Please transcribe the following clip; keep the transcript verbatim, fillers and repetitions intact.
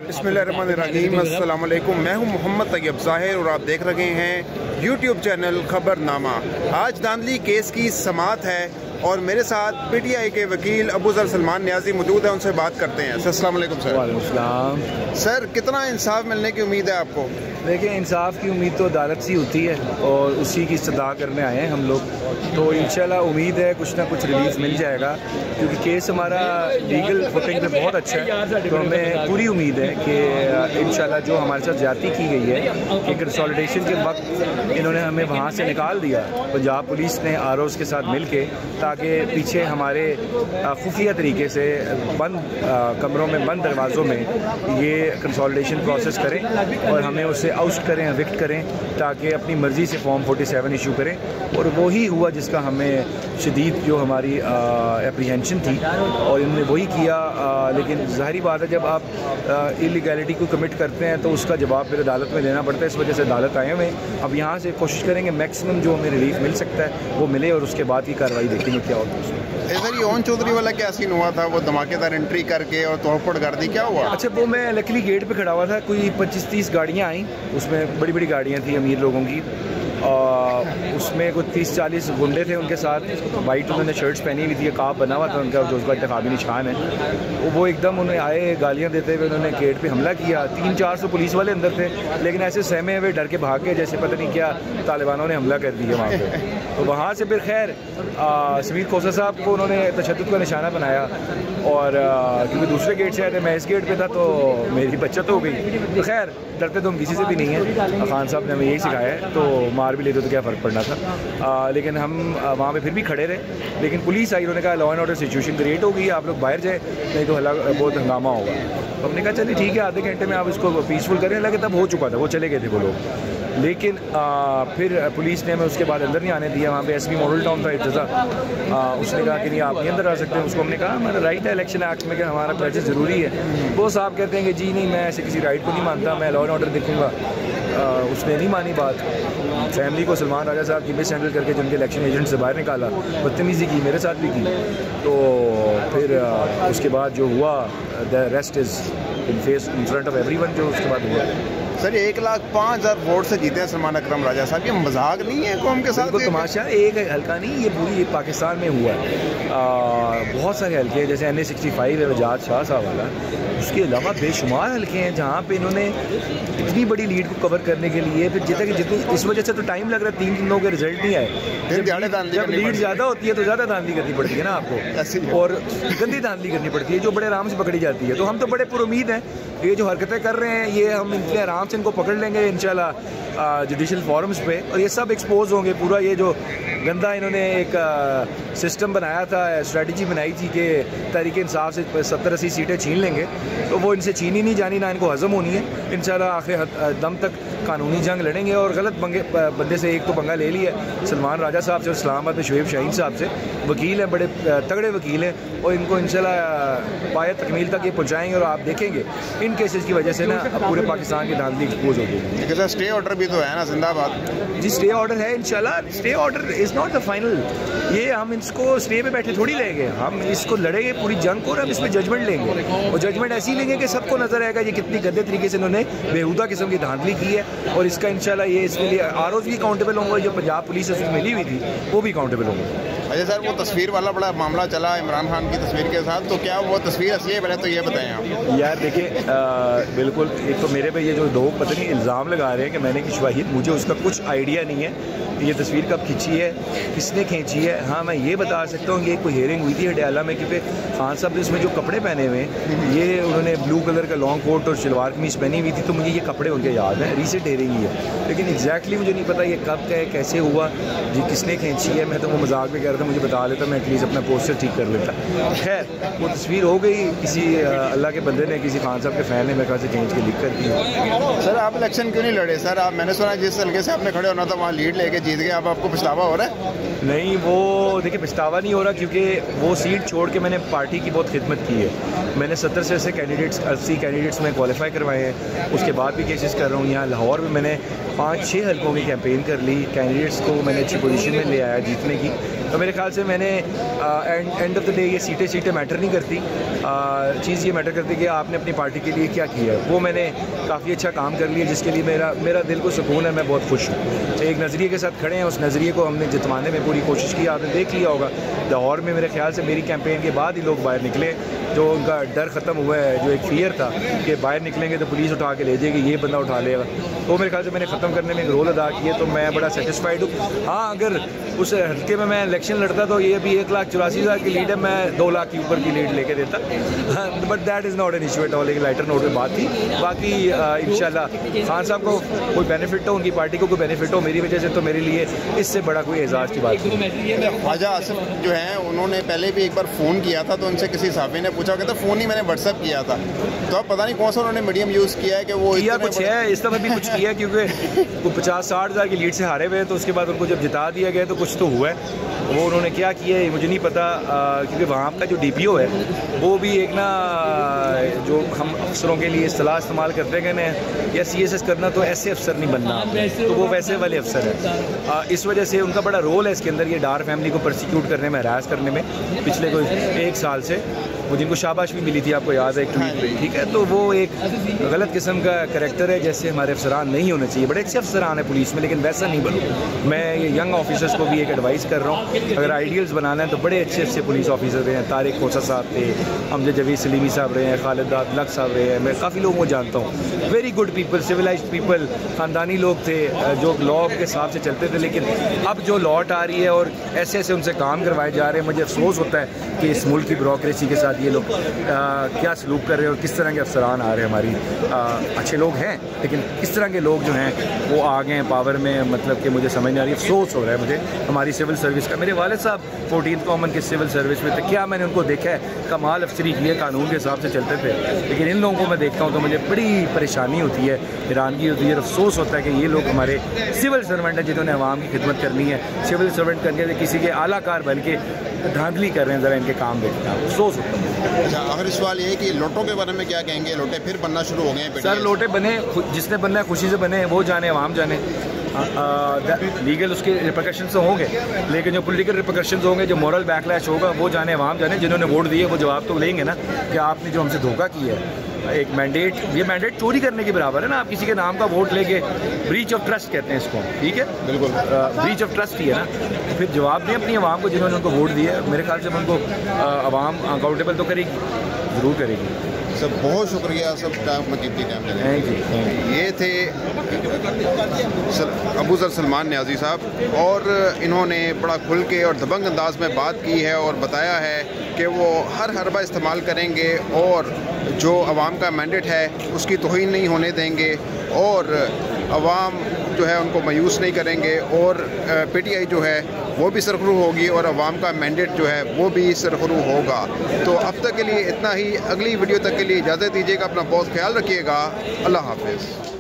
बिस्मिल्लाहिर्रहमानिर्रहीम, अस्सलाम वालेकुम। मैं हूं मोहम्मद तैयब ज़ाहिर और आप देख रहे हैं यूट्यूब चैनल खबरनामा। आज धांधली केस की समाअत है और मेरे साथ पीटीआई के वकील अबू ज़र सलमान नियाज़ी मौजूद है, उनसे बात करते हैं। सर अस्सलाम वालेकुम। सर वालेकुम सलाम। सर कितना इंसाफ मिलने की उम्मीद है आपको? देखिए, इंसाफ की उम्मीद तो अदालत से होती है और उसी की इस्तदा करने आए हैं हम लोग, तो इंशाल्लाह उम्मीद है कुछ ना कुछ रिलीफ मिल जाएगा, क्योंकि केस हमारा लीगल फुटिंग पे बहुत अच्छा है। तो हमें पूरी उम्मीद है कि इंशाल्लाह जो हमारे साथ ज्यादती की गई है कि कंसोलिडेशन के वक्त इन्होंने हमें वहाँ से निकाल दिया, पंजाब पुलिस ने आर ओज़ के साथ मिल के, ताकि पीछे हमारे खुफिया तरीके से बंद कमरों में, बंद दरवाज़ों में ये कंसोलिडेशन प्रोसेस करें और हमें उसे आउट करें, एविक्ट करें, ताकि अपनी मर्ज़ी से फॉर्म फोर्टी सेवन इशू करें। और वही हुआ जिसका हमें शदीद जो हमारी एप्रीहेंशन थी और इन्होंने वही किया। आ, लेकिन ज़ाहिरी बात है, जब आप इलीगैलिटी को कमिट करते हैं तो उसका जवाब फिर अदालत में देना पड़ता है। इस वजह से अदालत आए हुए हैं। अब यहाँ से कोशिश करेंगे मैक्सिमम जो हमें रिलीफ मिल सकता है वो मिले और उसके बाद की कार्रवाई देखेंगे क्या होता है। सर, ये ओन चौधरी वाला क्या सीन हुआ था? वो धमाकेदार एंट्री करके और तोड़फोड़ कर दी, क्या हुआ? अच्छा, वो मैं लकली गेट पे खड़ा हुआ था, कोई पच्चीस तीस गाड़ियाँ आई, उसमें बड़ी बड़ी गाड़ियाँ थी अमीर लोगों की, और उसमें कुछ तीस चालीस गुंडे थे उनके साथ। वाइट उन्होंने शर्ट्स पहनी हुई थी, काब बना हुआ था उनका जो उसका इंतखाबी निशान है। वो वो एकदम उन्हें आए, गालियाँ देते हुए उन्होंने गेट पे हमला किया। तीन चार सौ पुलिस वाले अंदर थे, लेकिन ऐसे सहमे हुए डर के भाग गए जैसे पता नहीं क्या तालिबानों ने हमला कर दिया वहाँ पे। तो वहाँ से फिर खैर समीर खोसा साहब को उन्होंने तशद्दुद का निशाना बनाया, और क्योंकि दूसरे गेट से आए थे, मैं इस गेट पे था, तो मेरी बचत हो गई। तो खैर डरते तो हम किसी से भी नहीं हैं, खान साहब ने हमें यही सिखाया है, तो मार भी लेते तो क्या फ़र्क पड़ना था। आ, लेकिन हम वहाँ पे फिर भी खड़े रहे, लेकिन पुलिस आई, उन्होंने कहा law and order situation create हो गई, आप लोग बाहर जाए नहीं तो हला बहुत हंगामा होगा। तो हमने कहा चलिए ठीक है, आधे घंटे में आप इसको पीसफुल करें। लगे तब हो चुका था, वो चले गए थे वो लोग। लेकिन आ, फिर पुलिस ने हमें उसके बाद अंदर नहीं आने दिया। वहाँ पे एसपी मॉडल टाउन था इर्तज़ा, उसने कहा कि नहीं आप नहीं अंदर आ सकते हैं। उसको हमने कहा हमारा राइट है इलेक्शन एक्ट में कि हमारा प्रेजेंस ज़रूरी है। वो साहब कहते हैं कि जी नहीं, मैं ऐसे किसी राइट को नहीं मानता, मैं लॉ एंड ऑर्डर देखूँगा। उसने नहीं मानी बात। फैमिली को सलमान राजा साहब की मिस हैंडल करके जिनके इलेक्शन एजेंट से बाहर निकाला, बदतमीज़ी की, मेरे साथ भी की। तो फिर आ, उसके बाद जो हुआ, the rest is in face in front of everyone, जो उसके बाद हुआ। सर, एक लाख पाँच हज़ार वोट से जीते हैं सलमान अकरम राजा साहब, ये मजाक नहीं है कौम के साथ? बिल्कुल तमाशा, एक हल्का नहीं, ये पूरी पाकिस्तान में हुआ है। आ, बहुत सारे हल्के हैं, जैसे एन ए सिक्सटी फाइव है वजाद शाह साहब वाला, उसके अलावा बेशुमार हल्के हैं जहाँ पे इन्होंने इतनी बड़ी लीड को कवर करने के लिए फिर जितना कि जितनी, इस वजह से तो टाइम लग रहा है, तीन दिनों के रिजल्ट नहीं आए। जब लीड ज़्यादा होती है तो ज़्यादा धांधली करनी पड़ती है ना आपको, और गंदी धांधली करनी पड़ती है जो बड़े आराम से पकड़ी जाती है। तो हम तो बड़े पुरुमीद हैं, ये जो हरकतें कर रहे हैं ये हम इतने आराम से इनको पकड़ लेंगे इंशाल्लाह जुडिशल फॉरम्स पे, और ये सब एक्सपोज होंगे। पूरा ये जो गंदा इन्होंने एक आ, सिस्टम बनाया था, स्ट्रेटजी बनाई थी कि तहरीक इंसाफ से सत्तर अस्सी सीटें छीन लेंगे, तो वो इनसे छीनी नहीं जानी, ना इनको हज़म होनी है। इंशाल्लाह आखिर दम तक कानूनी जंग लड़ेंगे। और गलत बंगे बंदे से एक तो पंगा ले लिया सलमान राजा साहब से और इस्लामाबाद में शुएब शाहीन साहब से, वकील हैं, बड़े तगड़े वकील हैं, और इनको इंशाल्लाह पाए तकमील तक ये पहुँचाएँगे। और आप देखेंगे इन केसेस की वजह से ना पूरे पाकिस्तान की धांधली एक्सपोज होगी। स्टे ऑर्डर भी तो है ना जिंदाबाद? जी स्टे ऑर्डर है इंशाल्लाह। Stay order is not the final, ये हम इसको स्टे पे बैठे थोड़ी लेंगे, हम इसको लड़ेंगे पूरी जंग को, और हम इसमें जजमेंट लेंगे, और जजमेंट ऐसी लेंगे कि सबको नजर आएगा ये कितनी गंदे तरीके से इन्होंने बेहुदा किस्म की धांधली की है। और इसका इंशाल्लाह ये इसके लिए आर ओज़ भी अकाउंटेबल होंगे, जो पंजाब पुलिस से मिली हुई थी वो भी अकाउंटेबल होंगे। अच्छा सर, वो तस्वीर वाला बड़ा मामला चला इमरान खान की तस्वीर के साथ, तो क्या वो तस्वीर असली है पहले तो ये बताएं आप। यार देखिए, बिल्कुल एक तो मेरे पे ये जो लोग पता नहीं इल्ज़ाम लगा रहे हैं कि मैंने खिंचवाई, मुझे उसका कुछ आइडिया नहीं है ये तस्वीर कब खींची है, किसने खींची है। हाँ मैं ये बता सकता हूँ, ये कोई हेयरिंग हुई थी हडियाला में, क्योंकि खान साहब ने इसमें जो कपड़े पहने हुए हैं, ये उन्होंने ब्लू कलर का लॉन्ग कोट और शलवार कमीज पहनी हुई थी, तो मुझे ये कपड़े उनके याद हैं। रीसेंट हेयरिंग ही है, लेकिन एग्जैक्टली मुझे नहीं पता ये कब का है, कैसे हुआ, जी किसने खींची है। मैं तो वो मजाक में कह रहा था, मुझे बता लेता, मैं एटलीस्ट अपना पोस्टर ठीक कर लेता। खैर वो तस्वीर हो गई, किसी अल्लाह के बंदे ने, किसी खान साहब के फ़ैन ने मेरे ख्याल से खींच के लिख कर दी। सर आप इलेक्शन क्यों नहीं लड़े? सर आप, मैंने सुना जिस हल्के से आपने खड़े होना था वहाँ लीड लेके जीत गए, अब आपको पछतावा हो रहा है? नहीं, वो देखिए पछतावा नहीं हो रहा, क्योंकि वो सीट छोड़ के मैंने पार्टी की बहुत खिदमत की है। मैंने सत्तर से अस्सी कैंडिडेट्स अस्सी कैंडिडेट्स में क्वालिफाई करवाए हैं, उसके बाद भी केसेस कर रहा हूँ। यहाँ लाहौर में मैंने पाँच छः हल्कों की कैंपेन कर ली, कैंडिडेट्स को मैंने अच्छी पोजीशन में ले आया जीतने की। तो मेरे ख्याल से मैंने एंड ऑफ द डे ये सीटें सीटें मैटर नहीं करती, चीज़ ये मैटर करती कि आपने अपनी पार्टी के लिए क्या किया है। वो मैंने काफ़ी अच्छा काम कर लिया जिसके लिए मेरा मेरा दिल को सुकून है, मैं बहुत खुश हूँ। एक नज़रिए के साथ खड़े हैं, उस नज़रिए को हमने जितवाने में पूरी कोशिश की। आपने देख लिया होगा लाहौर में मेरे ख्याल से मेरी कैंपेन के बाद ही लोग बाहर निकले, जो उनका डर ख़त्म हुआ है, जो एक फियर था कि बाहर निकलेंगे तो पुलिस उठा के ले जाएगी, ये बंदा उठा लेगा, तो मेरे ख्याल से मैंने ख़त्म करने में एक रोल अदा किया। तो मैं बड़ा सेटिस्फाइड हूँ। हाँ, अगर उस हल्के में मैं इलेक्शन लड़ता तो ये भी एक लाख चौरासी हज़ार की लीड है, मैं दो लाख के ऊपर की लीड लेके देता, but that is not an issue at all. एक लाइटर नोट में बात थी। बाकी इंशाल्लाह खान साहब को कोई बेनिफिट हो, उनकी पार्टी को कोई बेनिफिट हो मेरी वजह से, तो मेरे लिए इससे बड़ा कोई एजाज़ की बात नहीं। ख्वाजा आसिफ जो है उन्होंने पहले भी एक बार फ़ोन किया था, तो उनसे किसी साहबी ने पूछा, कहता फ़ोन ही मैंने व्हाट्सएप किया था। तो अब पता नहीं कौन सा उन्होंने मीडियम यूज़ किया है कि वो किया कुछ है, इस तरह भी कुछ किया, क्योंकि वो पचास साठ हज़ार की लीड से हारे हुए, तो उसके बाद उनको जब जिता दिया गया तो कुछ तो हुआ है। वो उन्होंने क्या किया है मुझे नहीं पता, क्योंकि वहाँ का जो डी पी ओ है वो भी एक ना, जो हम अफसरों के लिए इस्तेलाह इस्तेमाल करते हैं ना, या सी एस एस करना तो ऐसे अफसर नहीं बनना, तो वो वैसे वाले अफसर है। इस वजह से उनका बड़ा रोल है इसके अंदर, ये डार फैमिली को परसिक्यूट करने में, हरास करने में पिछले कोई एक साल से। वो जिनको शाबाश भी मिली थी, आपको याद है एक ट्वीट पे, ठीक है। तो वो एक गलत किस्म का करैक्टर है, जैसे हमारे अफसरान नहीं होने चाहिए। बड़े अच्छे अफसरान हैं पुलिस में, लेकिन वैसा नहीं बनो। मैं ये यंग ऑफिसर्स को भी एक एडवाइस कर रहा हूँ, अगर आइडियल्स बनाना है तो बड़े अच्छे अच्छे पुलिस ऑफिसर रहे हैं। तारिक खोसा साहब थे, अमजद जवीद सलीमी साहब रहे हैं, खालिद लक साहब रहे हैं, मैं काफ़ी लोगों को जानता हूँ। Very good people, civilised people, ख़ानदानी लोग थे जो लॉ के हिसाब से चलते थे। लेकिन अब जो लॉट आ रही है और ऐसे ऐसे उनसे काम करवाए जा रहे हैं, मुझे अफसोस होता है कि इस मुल्क की ब्यूरोक्रेसी के साथ ये लोग आ, क्या सलूक कर रहे हैं और किस तरह के अफसरान आ रहे हैं। हमारी आ, अच्छे लोग हैं, लेकिन किस तरह के लोग जो हैं वो आ गए हैं पावर में, मतलब कि मुझे समझ नहीं आ रही। अफसोस हो रहा है मुझे हमारी सिविल सर्विस का। मेरे वालिद साहब फोर्टीन कॉमन के सिविल सर्विस में थे, क्या मैंने उनको देखा है, कमाल अफसरी की है, कानून के हिसाब से चलते थे। लेकिन इन लोगों को मैं देखता हूँ तो मुझे बड़ी परेशानी होती है, हैरानगी होती है, अफसोस होता है कि ये लोग हमारे सिविल सर्वेंट हैं जिन्होंने आवाम की खिदमत करनी है। सिविल सर्वेंट करके किसी के आलाकार बन के धांधली कर रहे हैं, ज़रा इनके काम देखते हैं, अफसोस होता है। अच्छा, आखिरी सवाल ये है कि लोटों के बारे में क्या कहेंगे? लोटे फिर बनना शुरू हो गए हैं सर? लोटे बने, जिसने बनना है खुशी से बने, वो जाने, आवाम जाने। लीगल उसके रिपरकशन तो होंगे, लेकिन जो पॉलिटिकल रिपरकशन होंगे, जो मॉरल बैकलैश होगा, वो जाने, आवाम जाने। जिन्होंने वोट दिए वो जवाब तो लेंगे ना कि आपने जो हमसे धोखा किया है। एक मैंडेट, ये मैंडेट चोरी करने के बराबर है ना। आप किसी के नाम का वोट लेके, ब्रीच ऑफ ट्रस्ट कहते हैं इसको, ठीक है, बिल्कुल ब्रीच ऑफ ट्रस्ट ही है ना। तो फिर जवाब दें अपनी आवाम को जिन्होंने उनको वोट दिया। मेरे ख्याल से उनको आवाम अकाउंटेबल तो करेगी, ज़रूर करेगी। सब बहुत शुक्रिया, सब टाइम में कीमती टाइम देने। ये थे अबू ज़र सलमान न्याज़ी साहब, और इन्होंने बड़ा खुल के और दबंग अंदाज में बात की है और बताया है कि वो हर हरबा इस्तेमाल करेंगे और जो अवाम का मैंडेट है उसकी तौहीन नहीं होने देंगे, और अवाम जो है उनको मायूस नहीं करेंगे, और पी टी आई जो है वो भी सरखरू होगी और अवाम का मैंडेट जो है वो भी सरखरू होगा। तो अब तक के लिए इतना ही, अगली वीडियो तक के लिए इजाज़त दीजिएगा, अपना बहुत ख्याल रखिएगा, अल्लाह हाफ़िज़।